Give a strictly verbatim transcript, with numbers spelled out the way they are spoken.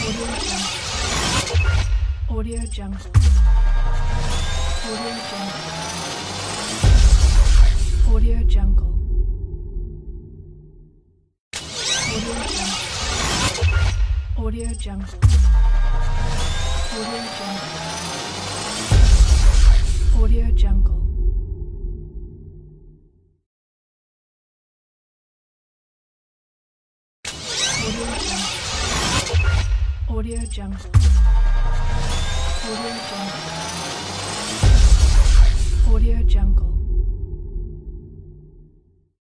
Audio Jungle. Audio Jungle. Audio Jungle. Audio Jungle. Audio Jungle. Audio Jungle. Audio Jungle. Audio Jungle. Audio Jungle.